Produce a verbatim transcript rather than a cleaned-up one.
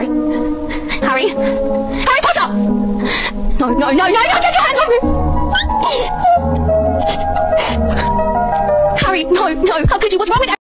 Harry. Harry. Harry Potter! No, no, no, no, no, get your hands off me! Harry, no, no, how could you? What's wrong with